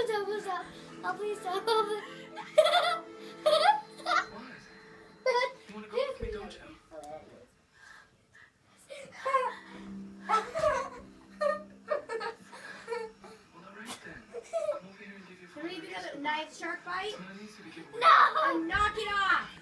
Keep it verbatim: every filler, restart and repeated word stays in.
stop, stop. Oh, please stop. You want to go with me, don't you? Well, alright then. Come over here and give you Can we even get a nice shark bite? Someone needs to be given No! And knock it off!